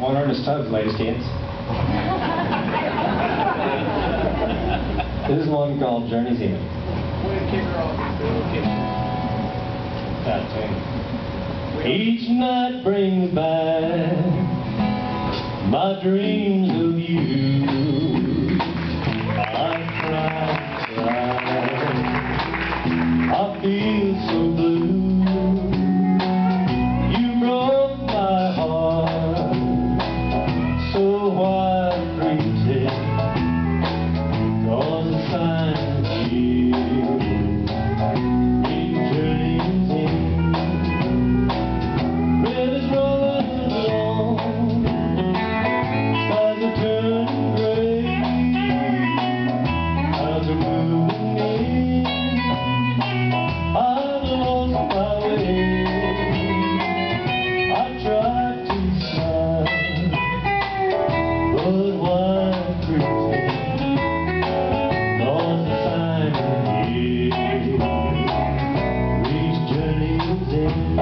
One Ernest Tubbs, ladies dance. This is one called Journey's End. Way to kick her off. That tune. Each night brings back my dreams of you. I cry, I feel so blue. You broke my heart, so why pretend? 'Cause it's fine with you. Each journey's end. Rivers rolling along, skies are turning gray. Clouds are moving in, I've lost my way. I tried to smile, but why pretend? 'Cause the sign is each journey's end.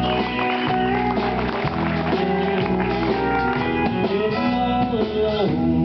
Alone